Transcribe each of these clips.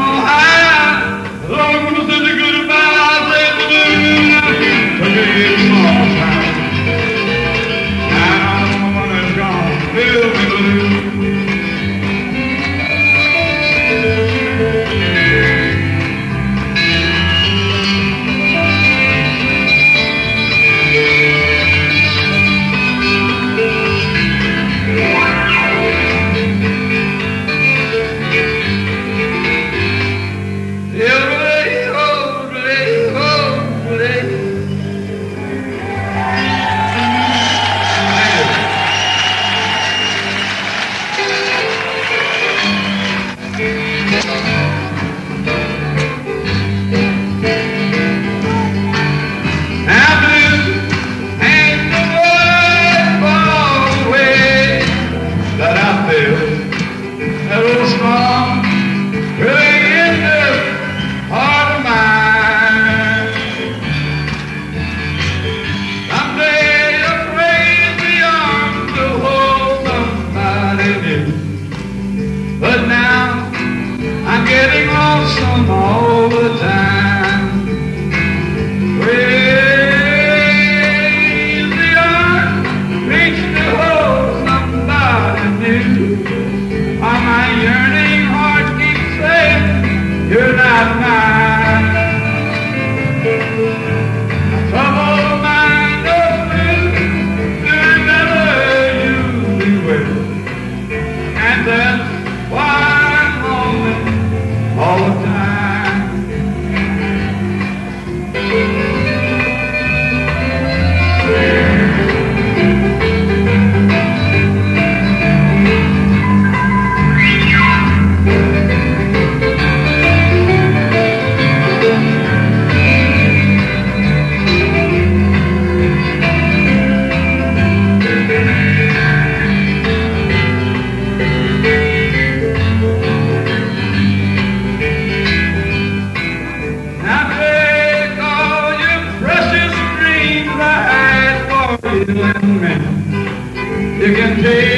You can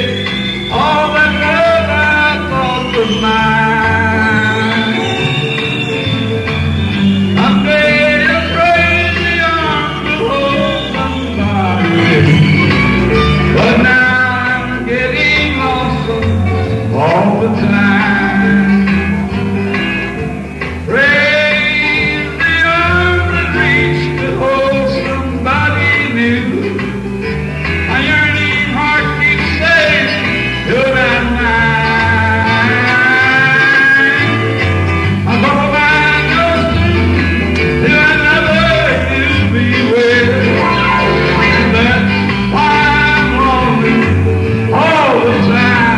take all that love I thought was mine. I'm made of crazy arms to hold somebody, but now I'm getting lonesome all the time. Praise the arms that reach to hold somebody new. My yearning heart keeps saying, you're not mine. I'm gonna find your soon till I never will be with. And that's why I'm lonely all the time.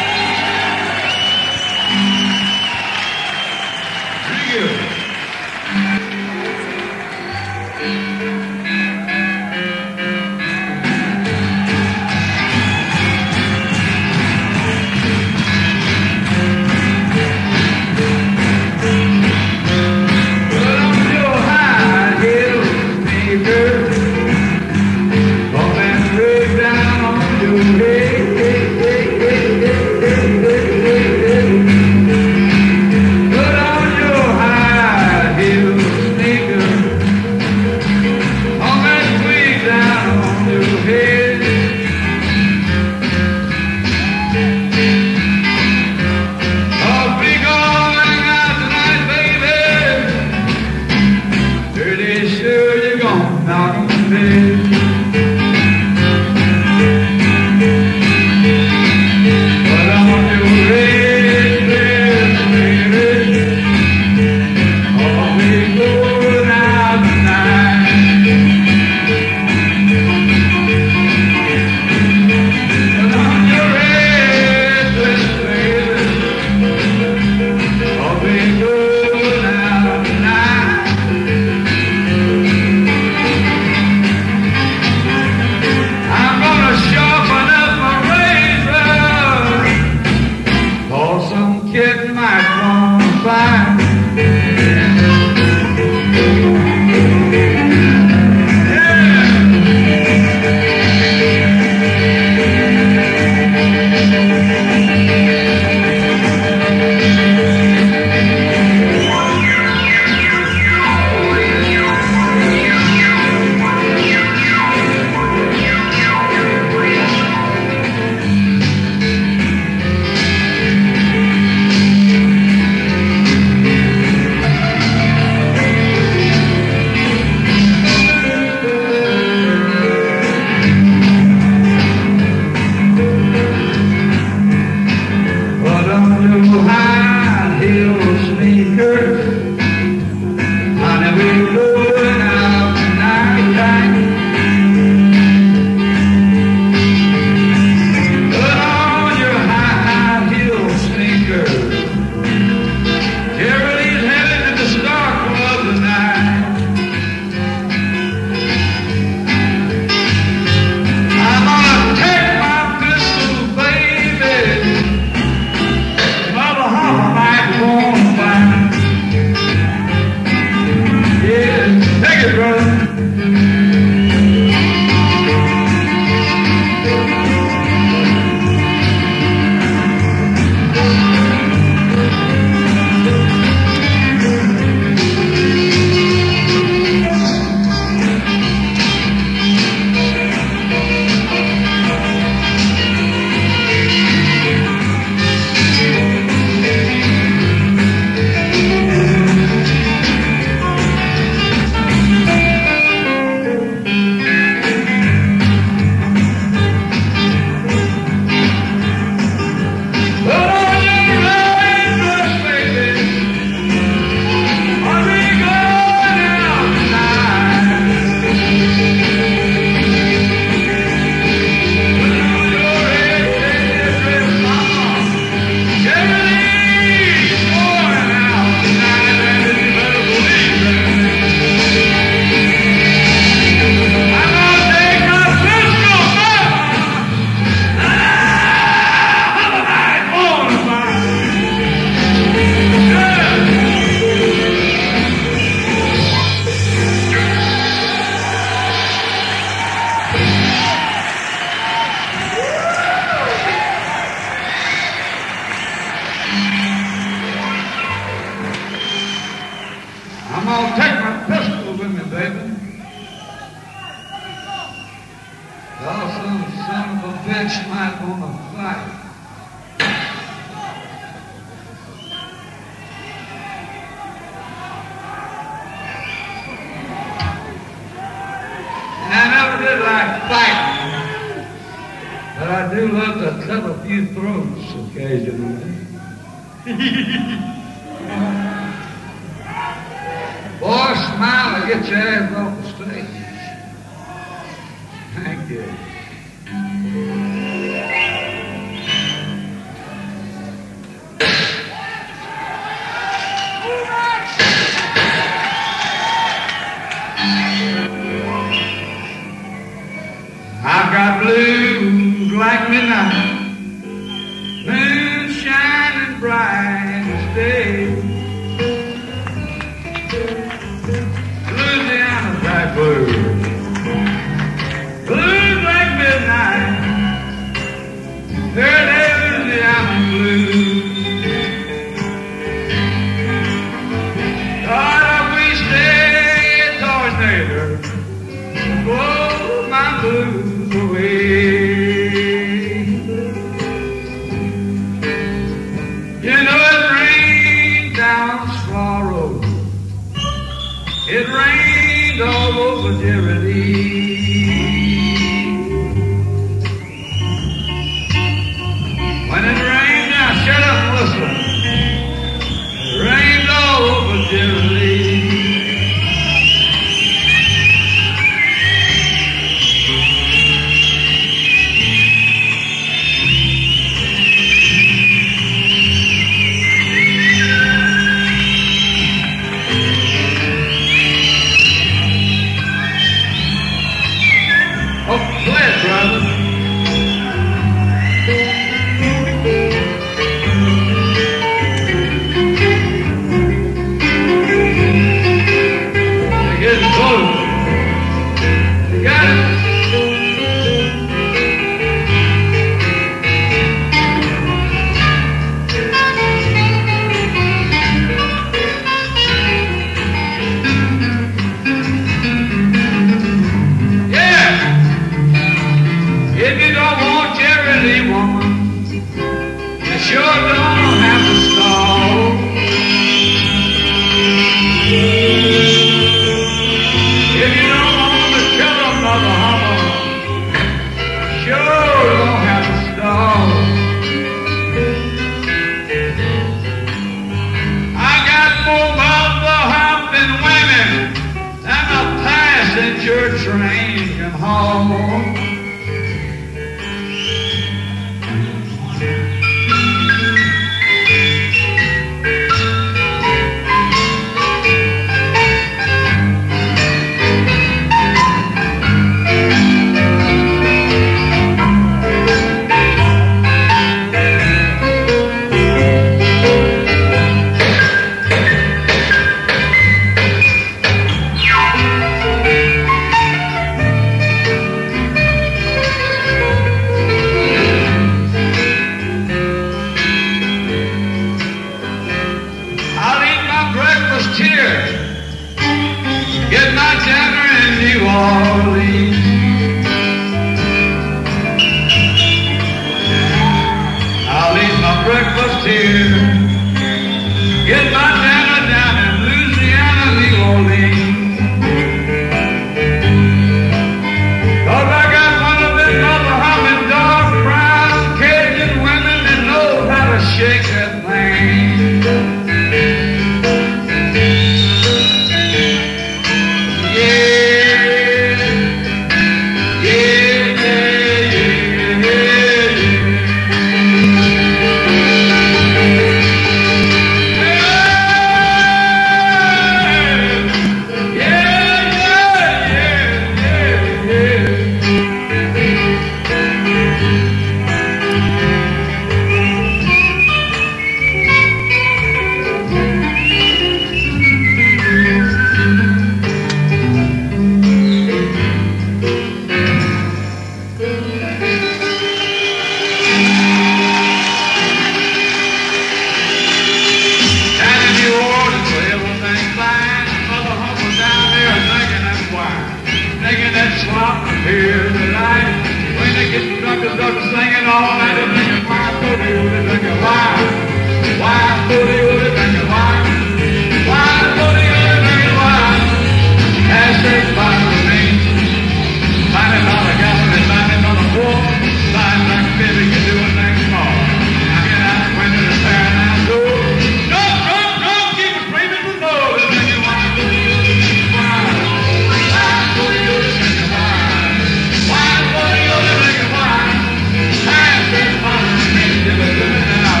Here's the light. When they get drunk, the ducks singing all night. They're thinking, why, booty, they're thinking, why? Why, booty, they're thinking, why? Why, booty, they're thinking, why? As they find the name, $90 a gallon and $90 a quart. Sign like a baby, you do a thing small. I get out the window to tear down the door. Don't keep us screaming for more. They're thinking, why, booty, they're thinking, why? Why, booty, they're thinking, why? Why, booty, they're thinking, why? As they find the name, they were doing it now.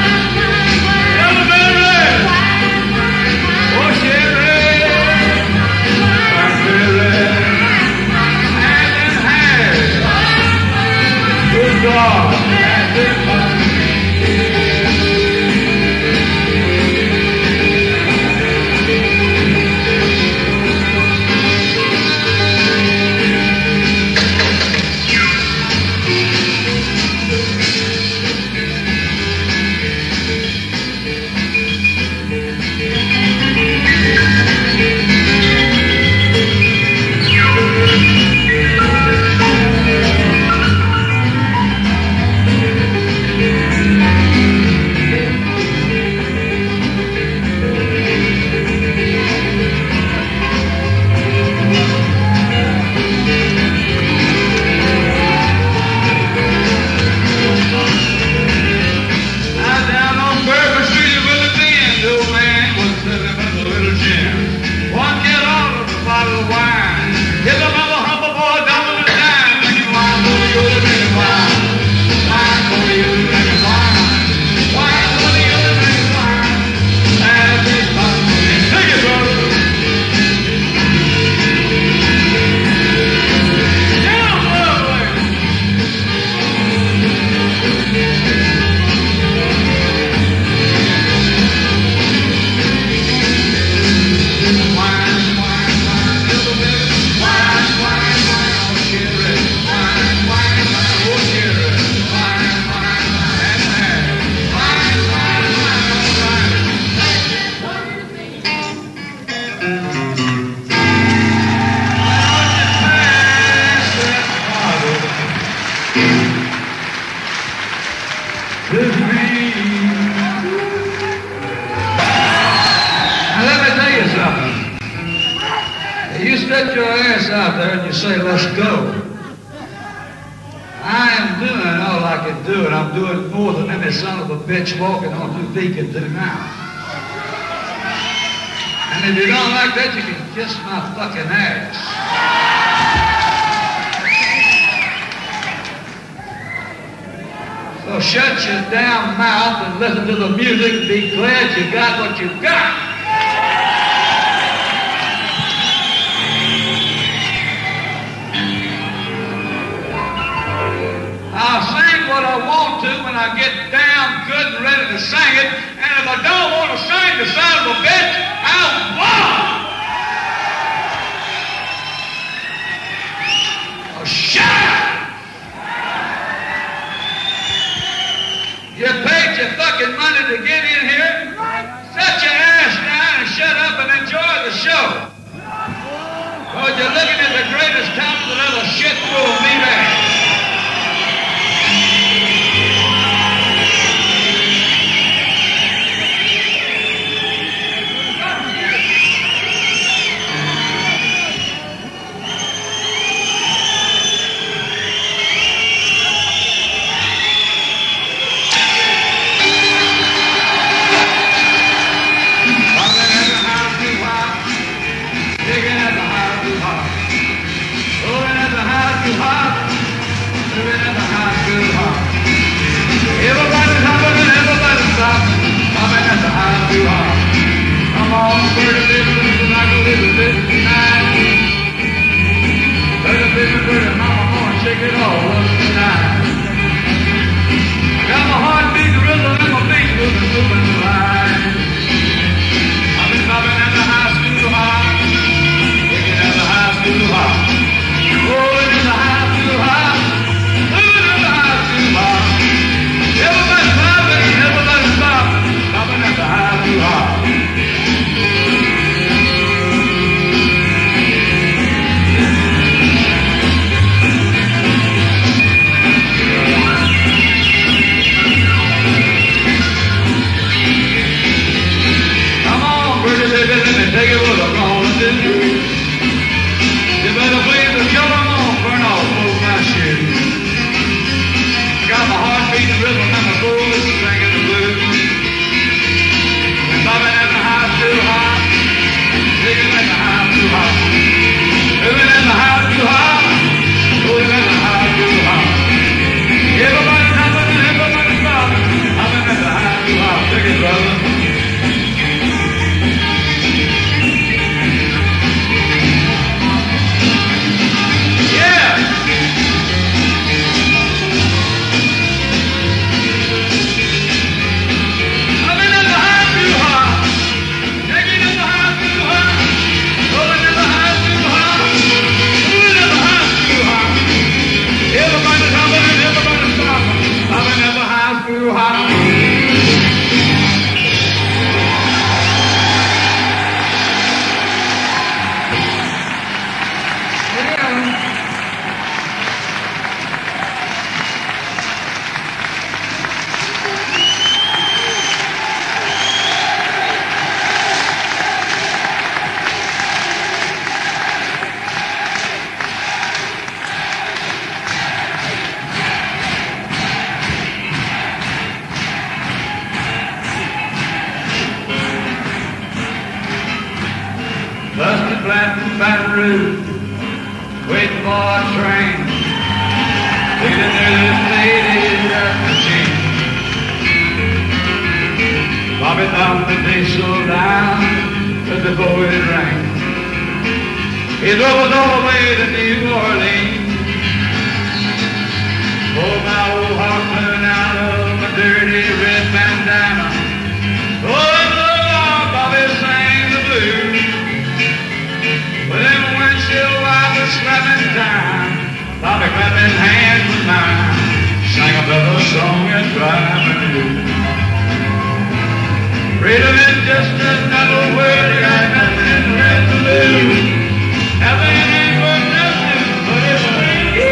God, and it must walking on 2 feet can do now. And if you don't like that, you can kiss my fucking ass. So shut your damn mouth and listen to the music and be glad you got what you got. I'll sing what I want to when I get damn good and ready to sing it, and if I don't want to sing the son of a bitch, I'll walk. Oh, shut up! You paid your fucking money to get in here. Set your ass down and shut up and enjoy the show. Because you're looking at the greatest talent that ever shit through a meat ass. Everybody's hopping and everybody's stopping. Hopping at the high too hard. Come on, 30 people, like a little bit tonight. 30 people, mama, gonna shake it all up tonight. Got my heartbeat rhythm and my feet moving the line. I've been hopping at the high school high. Kicking at the high school high. Rolling in the high school high. Moving in the high school high. Everybody's hopping, everybody's stopping, hopping at the high too high. Route, waiting for a train. Feeling near this lady's machine. Bobby thought the day slowed down just before it rang. He drove us all the way to New Orleans. Oh, my old heart blew out of my dirty red bandana. Oh, Lord, Bobby sang the blues. With them windshield wipers slapping time, Bobby clapping hands with mine, sang another song and driving blues. Freedom is just another word, you got nothing left to lose. Nothing ain't worth nothing, but it's free.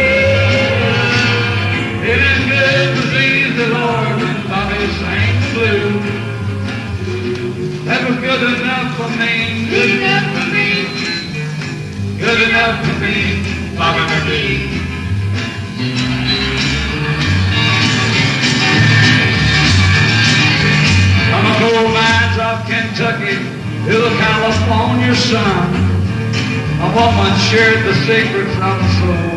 It is good to please the Lord, and Bobby sang the blues. That was good enough for me, good enough for me, good enough for me, Bobby McGee. From the coal mines of Kentucky to the California sun, a woman shared the secrets of the soul.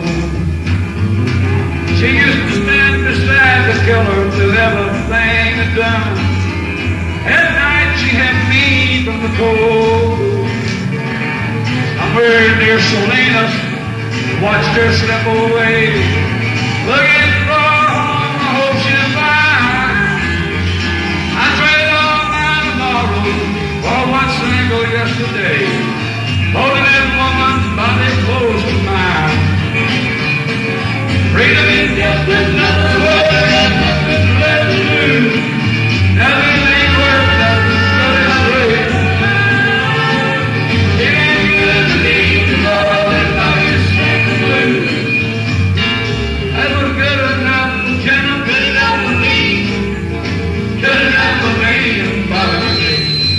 She used to stand beside the killer through everything had done. At night she had me from the cold. Somewhere near Salinas, watched her slip away, looking for a home, I hope she'll find. I trade all my tomorrow for one single yesterday, holding that woman's body close to mine. Freedom is just another word, nothing left to lose. Nothing ain't worth nothing, but it's free. It ain't good to leave the Lord and Bobby sang the blues. That was good enough, General, good enough for me. Good enough for me and Bobby McGee.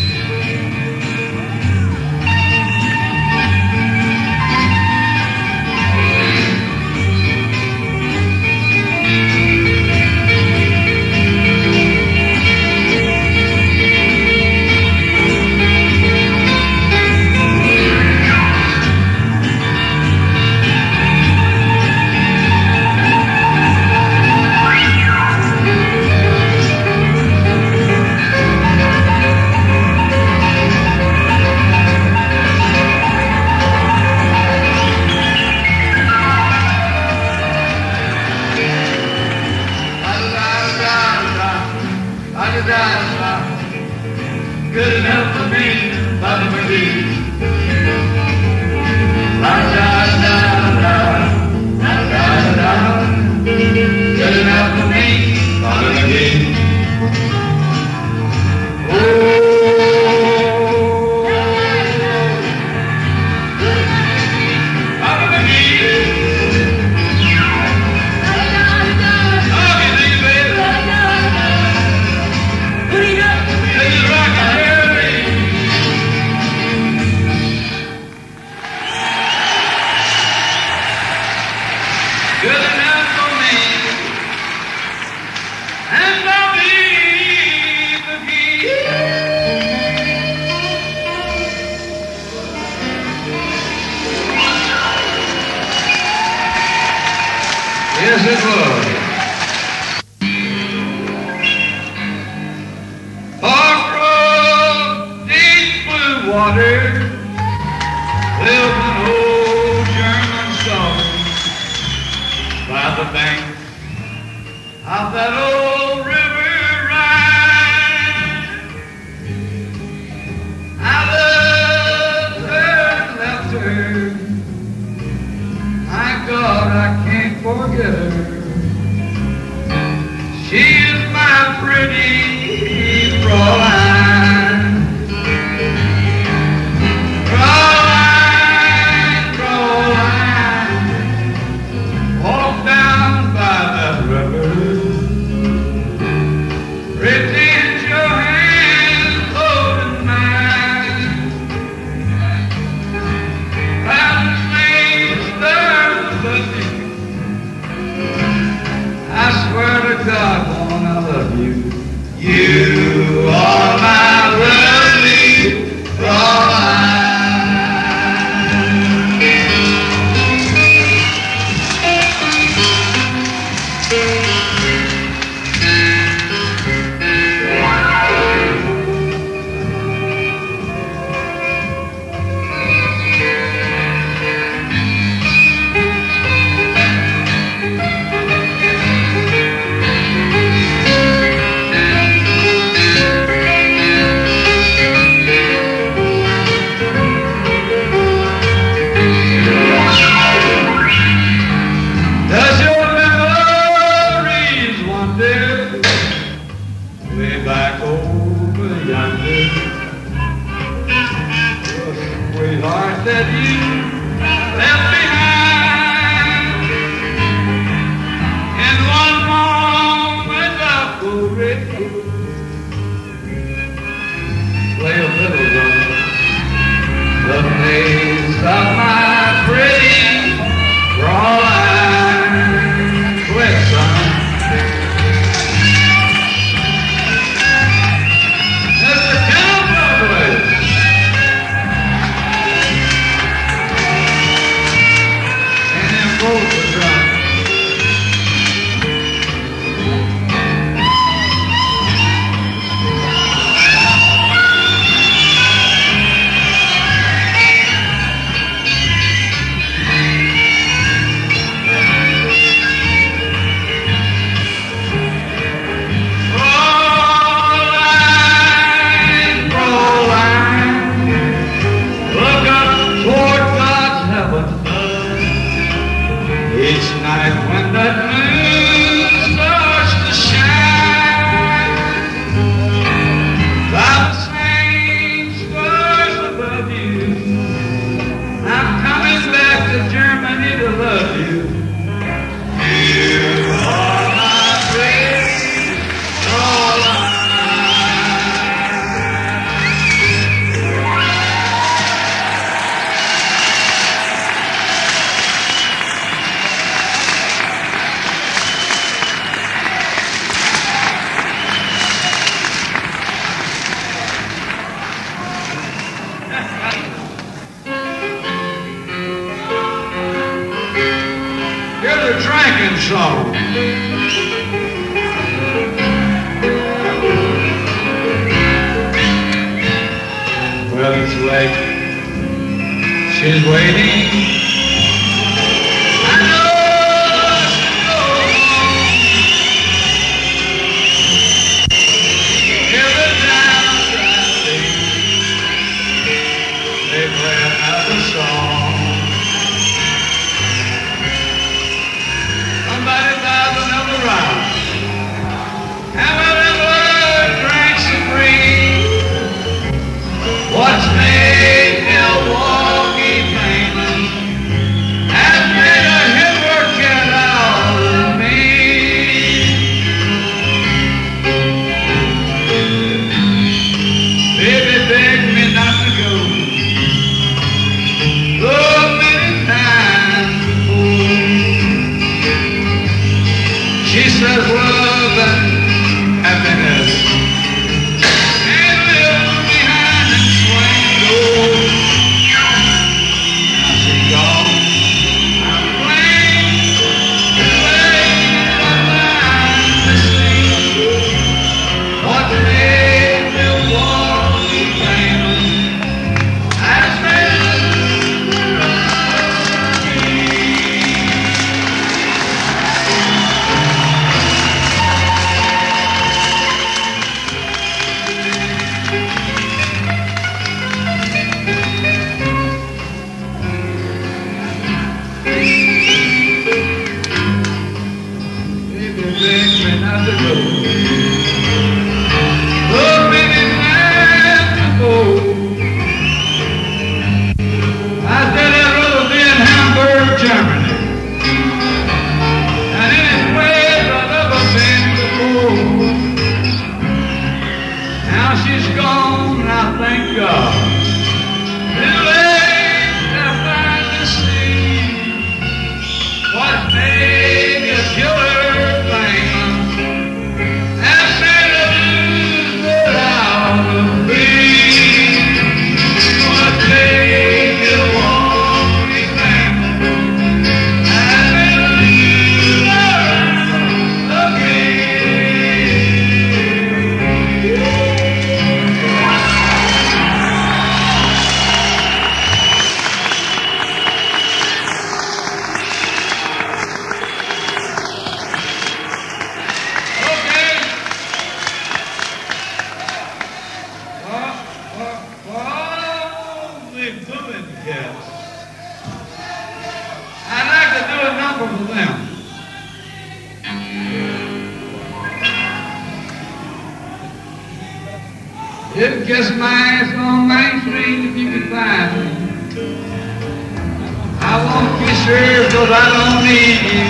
Good enough for me, Bobby McGee. Good enough for me, Bobby McGee. Oh, Bobby McGee. Good enough for me, and Bobby McGee. Yes, it was. Across deep blue water lives an old German song. By the bank of that old river Rhine, I loved her and left her. My God, I can't forget her. She is my pretty Fräulein. Fräulein, Fräulein, walk down by that river, pretend your hand holding mine. Clouds may stir the deep. I swear to God, woman, I love you. You are my lovely Fräulein. both were drunk. Each night when that moon starts to shine, by the same stars above you, I'm coming back to Germany to love you. You are my great Caroline. Here's a drinking song. Well, it's late. She's waiting. I know she'll go home. Every time I try to leave, they play another song. Somebody buys another round. Have another drink supreme. What's made Milwaukee famous has made a hit work it out of me. Baby begged me not to go. So many times before. She says love and happiness ain't living behind them swing doors. Now she's gone. I'm playing the way I'm lying to see. What made Milwaukee famous has made not to go. So many times before, I said I'd rather be in Hamburg, Germany, than any place I've ever been before. Now she's gone, and I thank God. Too late to finally see what made you killer. I'd like to do a number for them. You can kiss my ass on Main Street if you can find me. I won't kiss yours because I don't need you.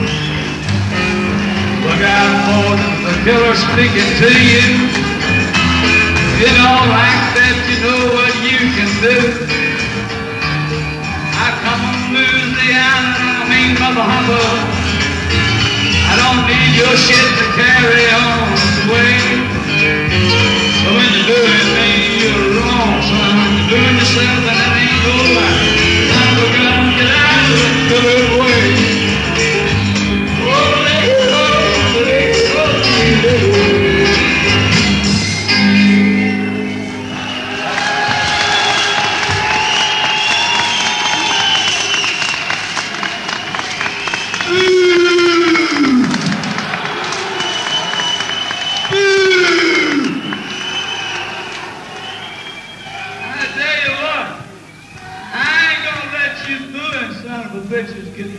Look out for the killer speaking to you. You don't like that, you know what you can do. I come from Louisiana, I mean Mother Humble. I don't need your shit to carry on the way. But when you're doing me, you're wrong, son. You're doing yourself and that ain't no right. Time to get out of the good way.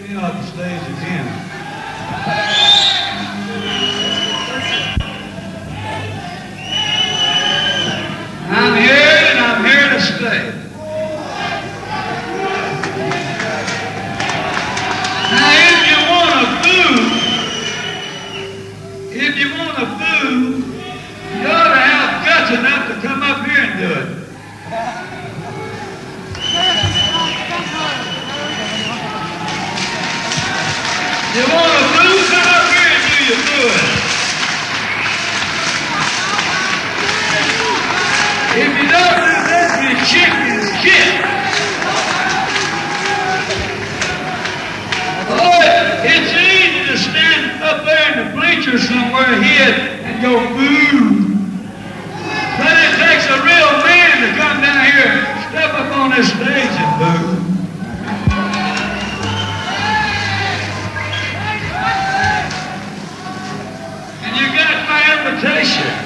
me off the stage again. I'm here and I'm here to stay. Now, if you want to boo, you ought to have guts enough to come up here and do it. You want to boo, come up here and do your booing. If you don't do that, your chicken is shit. Oh, it's easy to stand up there in the bleachers somewhere here and go boo. But it takes a real man to come down here, step up on this stage and boo. And you got my invitation.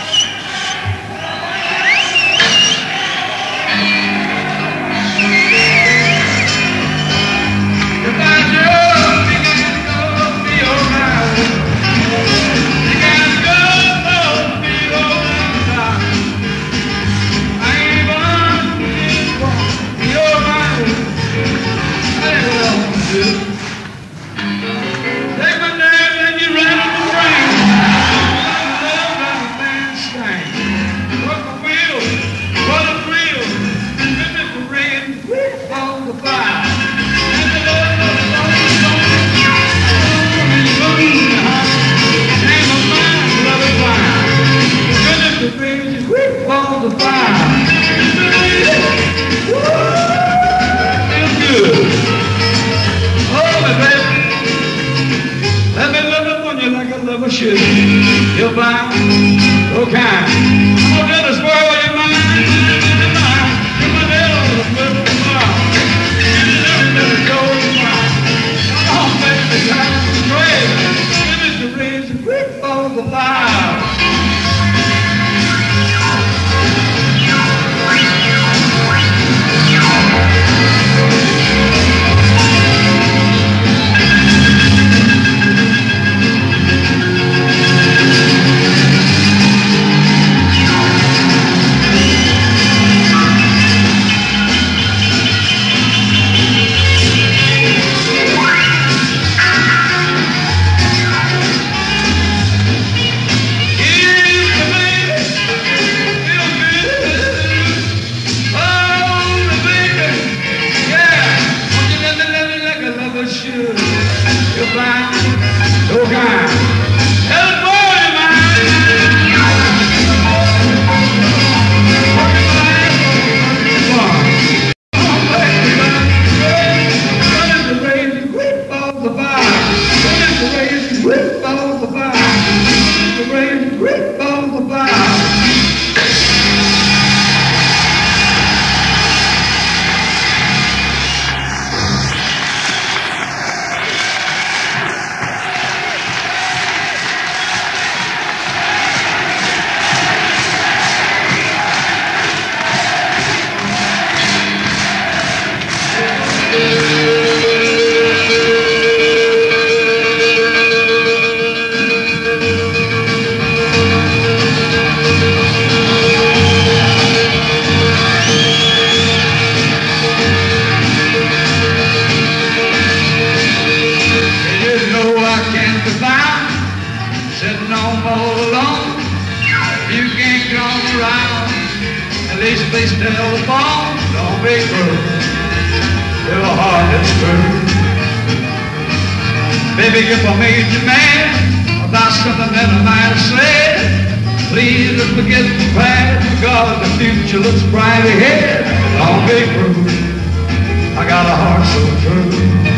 You'll find, oh kind. I'm gonna let us spoil your mind. You're my little fire. Let it go fire. Come on, baby, time to pray. Give us the reason for the fire. Baby, if I made you mad about something that I might have said, please don't forget the past, because the future looks bright ahead. Don't be cruel, I got a heart so true.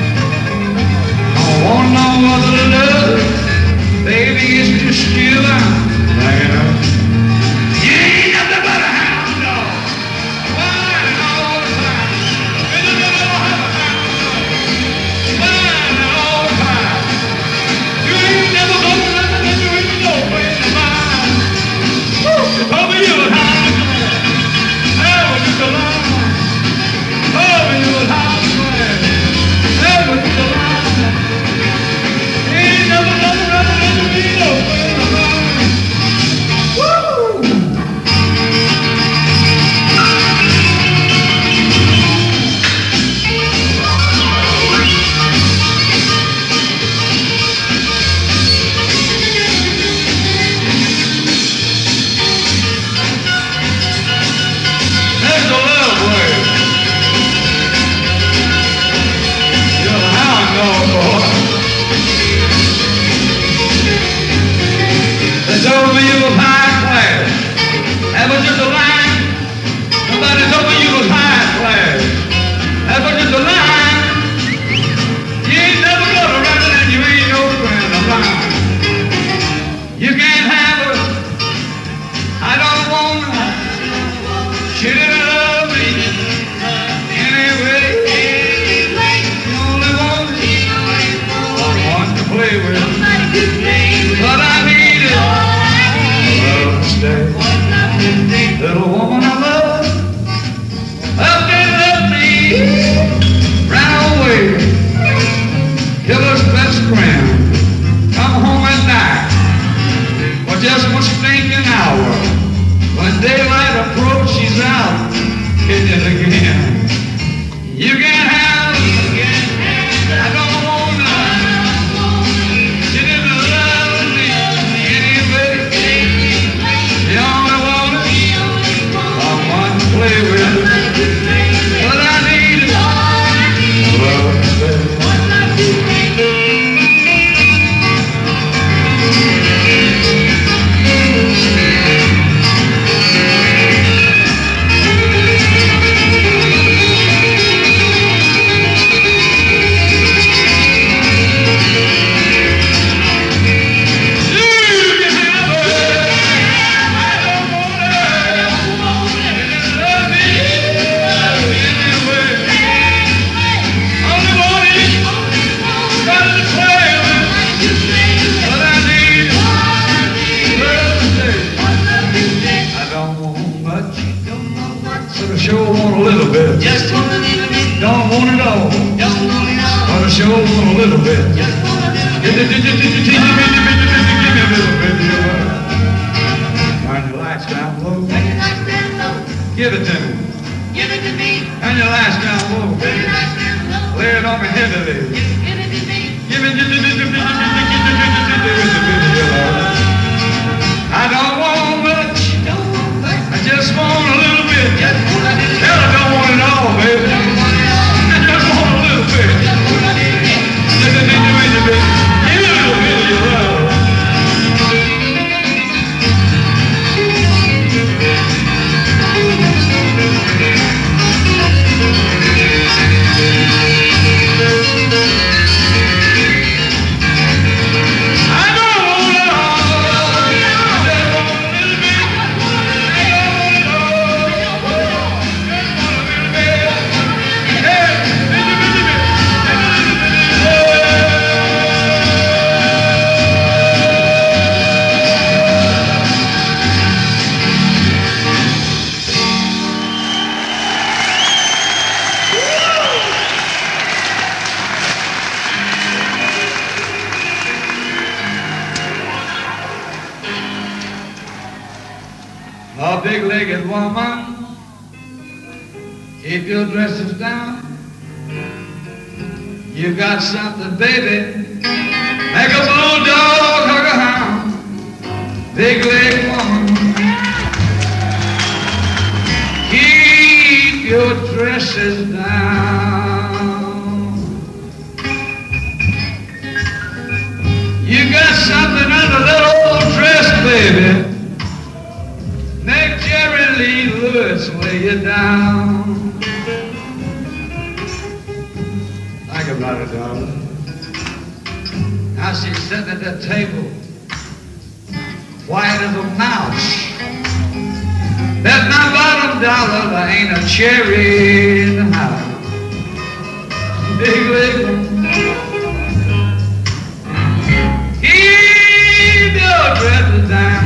I don't want no other love, baby, it's just you I'm thinking of. You ain't nothing but a hound dog, whining all the time. You never have a hound dog, whining all the time. You ain't never gonna let me let you in the door in your mind. You told me you would hide the man. I was just alone. Told me you would hide the man. hold on a little bit. Give me a little bit. Turn your lights down low. Give it to me. Give it to me. Turn your lights down low. Lay it on me heavily. Give it to me. Give it to me. I don't want much. I just want a little bit. Hell, I don't want it all, baby. I just want a little bit. Give me a little bit of your love. A big-legged woman, keep your dresses down. You got something, baby, make a bulldog hug a hound. Big-legged woman, keep your dresses down. You got something under that old dress, baby. Make Jerry Lee Lewis lay you down. Think about it, darling. Now she's sitting at that table, white as a mouse. Bet my bottom dollar there ain't a cherry in the house. Big wiggle. Keep your dresses down.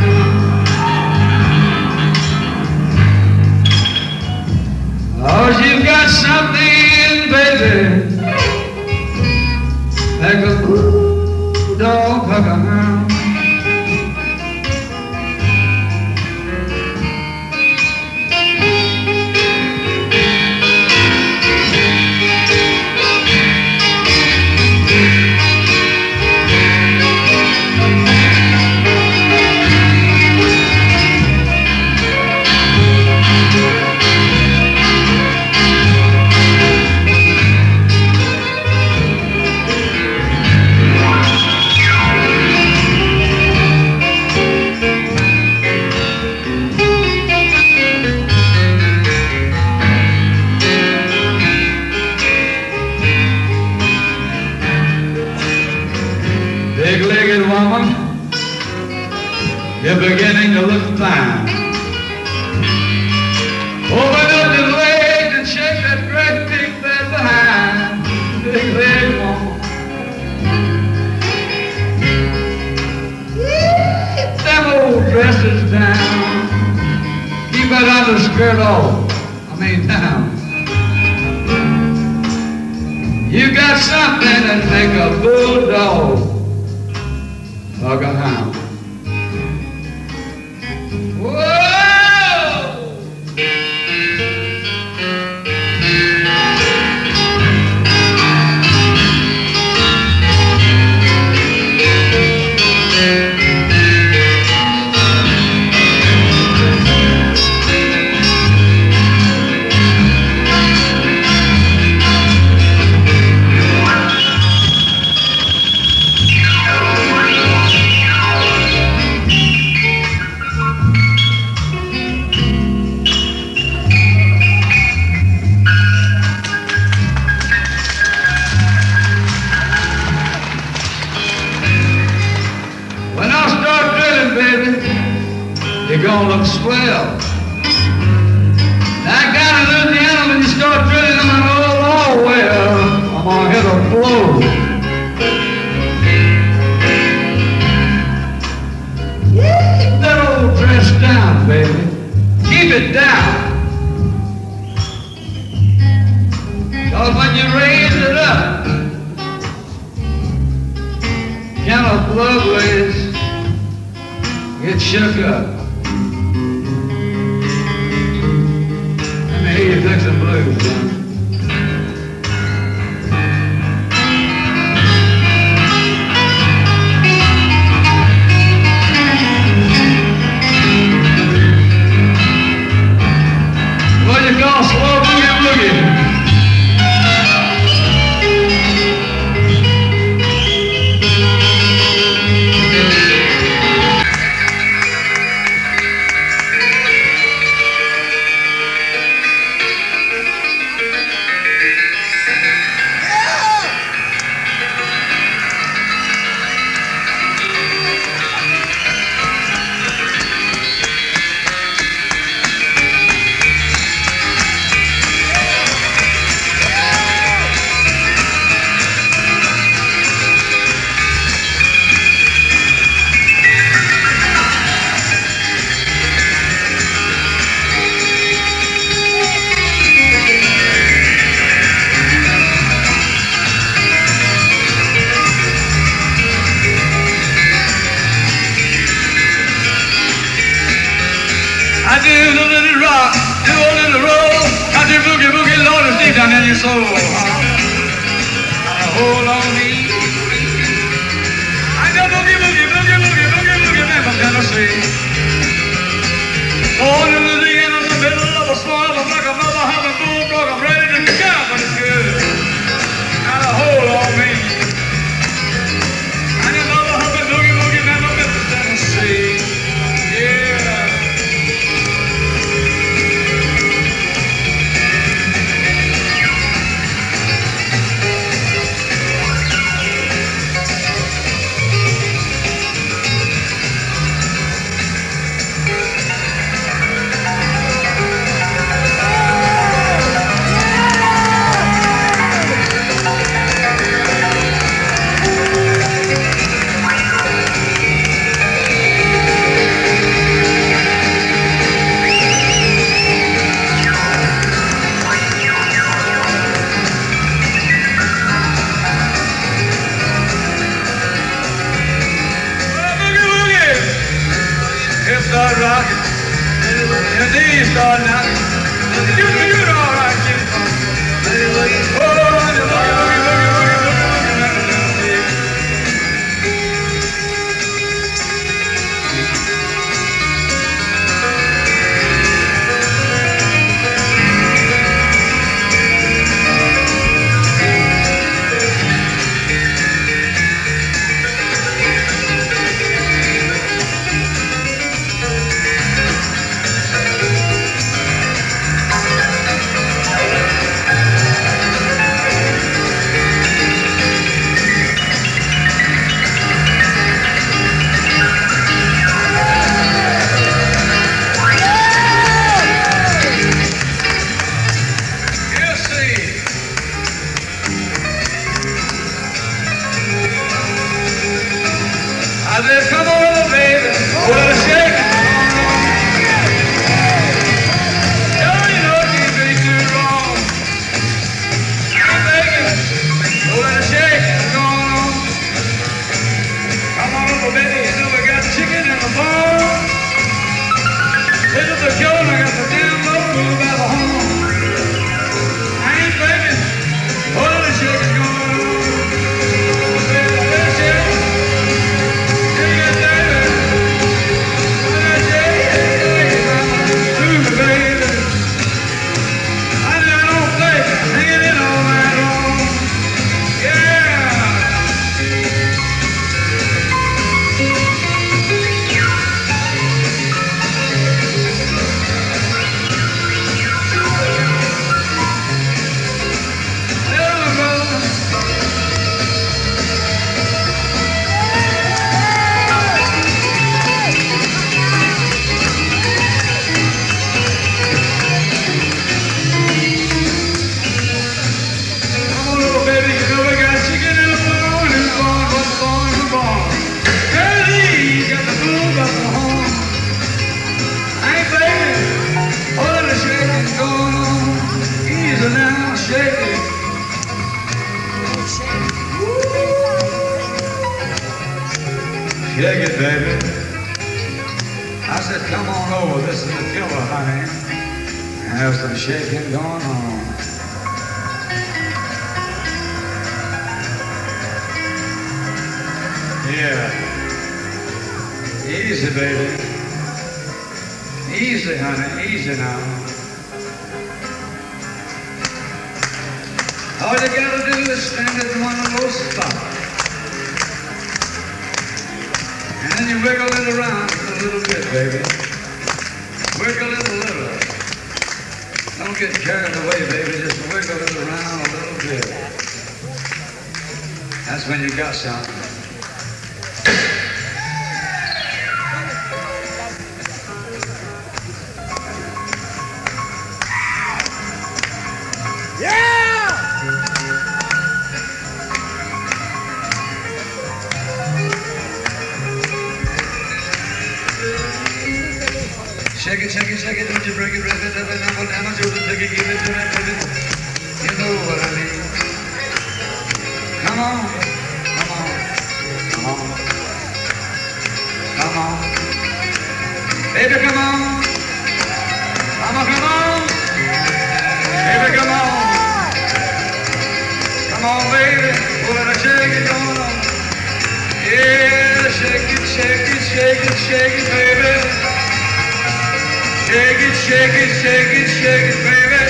Oh, you've got something, baby, like a bulldog hug a hound. Big-legged woman, you're beginning to look fine. Open up your legs and shake that great big bed behind. Big-legged woman, keep them old dresses down. Keep that underskirt off, down. You got something that make a bulldog hug a hound. Whoa! You're gonna look swell. That guy in Louisiana, when you start drilling them in old oil well, I'm gonna hit a blow. Keep that old dress down, baby. Keep it down. Cause when you raise it up, kind of lovely, get shook up. Let me hear you fix some blues, son. What you call slow boogie boogie? I do a little rock, do a little roll, country boogie boogie, Lord, it's deep down in your soul. Hold on me. I got boogie boogie boogie boogie boogie boogie man from Tennessee. Born in Louisiana in the middle of a swamp, I'm like a mother humming bulldog, I'm ready to go, but it's good. Got a hold on me. I got mother humming boogie boogie man from Memphis, Tennessee. Yeah. Start rocking, your knees start knocking. You do it all right, kid. Oh, the boogie, boogie, boogie, boogie, boogie, I said, come on, baby, well, shake it. Oh, you know it can't be too wrong. I'm begging, well, shake it, going on. Come on over, baby, you know we got chicken in the barn. This is the show, and I got the damn local by the horn. I ain't begging, well, shake it, going on. Baby, shake it. Shake it, baby. I said, come on over. This is the killer, honey. Have some shaking going on. Yeah. Easy, baby. Easy, honey. Easy now. All you gotta do is stand at one of those spots. And then you wiggle it around a little bit, baby. Wiggle it a little. Don't get carried away, baby. Just wiggle it around a little bit. That's when you got something. Shake it, shake it, shake it, don't you break it, break it, break it, I'm gonna do it, take it, give it to me, baby. You know what I mean. Come on, come on, come on, come on. Baby, come on. Mama, come on. Baby, come on. Come on, baby, pull it, shake it, going on. Yeah, shake it, shake it, shake it, shake it, baby. Shake it, shake it, shake it, shake it, baby.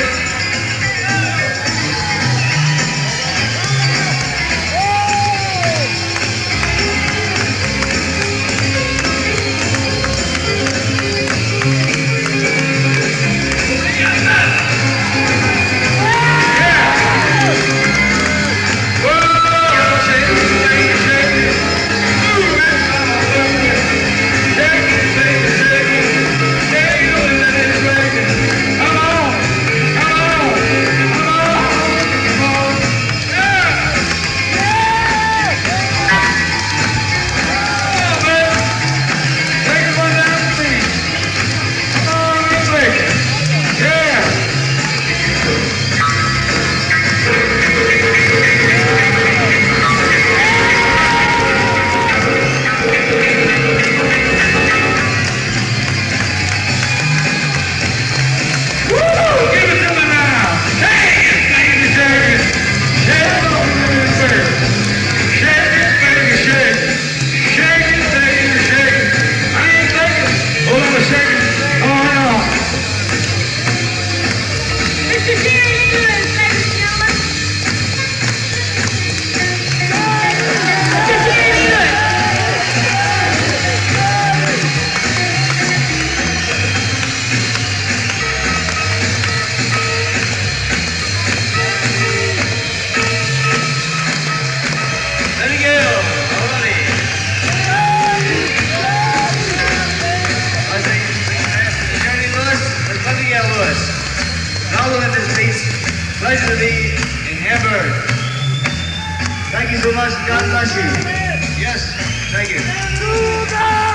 Pleasure to be in Hamburg. Thank you so much. God bless you. Yes, thank you.